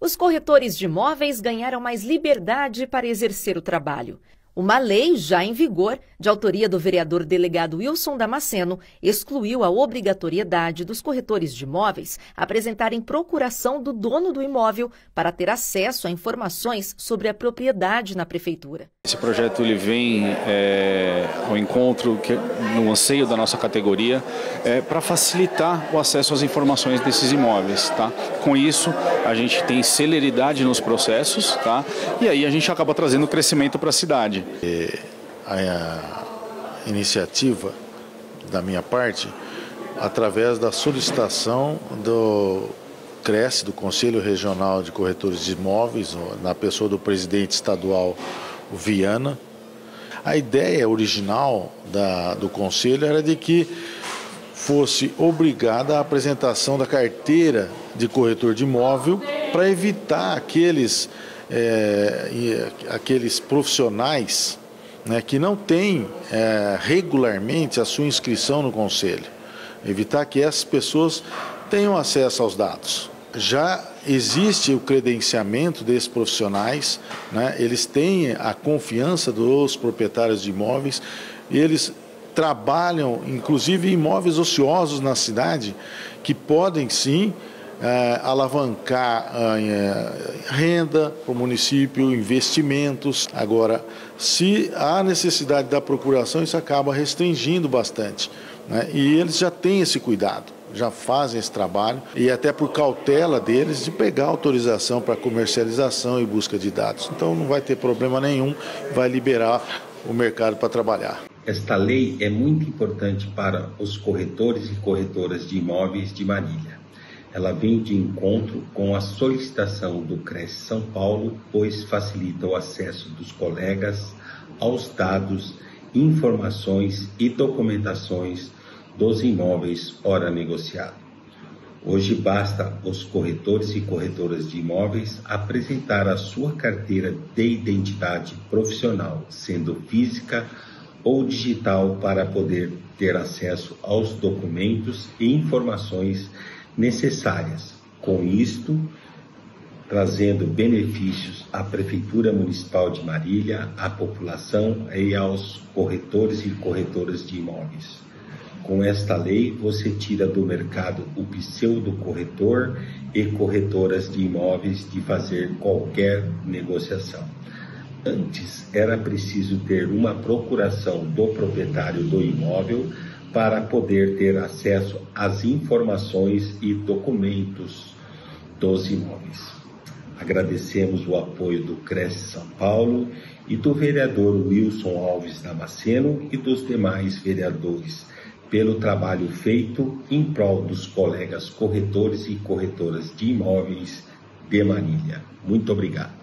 Os corretores de imóveis ganharam mais liberdade para exercer o trabalho. Uma lei já em vigor, de autoria do vereador delegado Wilson Damasceno, excluiu a obrigatoriedade dos corretores de imóveis apresentarem procuração do dono do imóvel para ter acesso a informações sobre a propriedade na prefeitura. Esse projeto ele vem ao encontro no anseio da nossa categoria para facilitar o acesso às informações desses imóveis, tá? Com isso, a gente tem celeridade nos processos, tá? E aí a gente acaba trazendo crescimento para a cidade. A iniciativa da minha parte, através da solicitação do CRES, do Conselho Regional de Corretores de Imóveis, na pessoa do presidente estadual Viana. A ideia original do Conselho era de que fosse obrigada a apresentação da carteira de corretor de imóvel para evitar aqueles profissionais, né, que não têm regularmente a sua inscrição no Conselho. Evitar que essas pessoas tenham acesso aos dados. Já existe o credenciamento desses profissionais, né, eles têm a confiança dos proprietários de imóveis, eles trabalham inclusive em imóveis ociosos na cidade que podem sim alavancar renda para o município, investimentos. Agora, se há necessidade da procuração, isso acaba restringindo bastante, né? E eles já têm esse cuidado, já fazem esse trabalho, e até por cautela deles de pegar autorização para comercialização e busca de dados. Então não vai ter problema nenhum, vai liberar o mercado para trabalhar. Esta lei é muito importante para os corretores e corretoras de imóveis de Marília. Ela vem de encontro com a solicitação do CRES São Paulo, pois facilita o acesso dos colegas aos dados, informações e documentações dos imóveis ora negociado. Hoje basta os corretores e corretoras de imóveis apresentar a sua carteira de identidade profissional, sendo física ou digital, para poder ter acesso aos documentos e informações necessárias. Com isto, trazendo benefícios à Prefeitura Municipal de Marília, à população e aos corretores e corretoras de imóveis. Com esta lei, você tira do mercado o pseudo-corretor e corretoras de imóveis de fazer qualquer negociação. Antes, era preciso ter uma procuração do proprietário do imóvel para poder ter acesso às informações e documentos dos imóveis. Agradecemos o apoio do CRES São Paulo e do vereador Wilson Alves Damasceno e dos demais vereadores pelo trabalho feito em prol dos colegas corretores e corretoras de imóveis de Marília. Muito obrigado.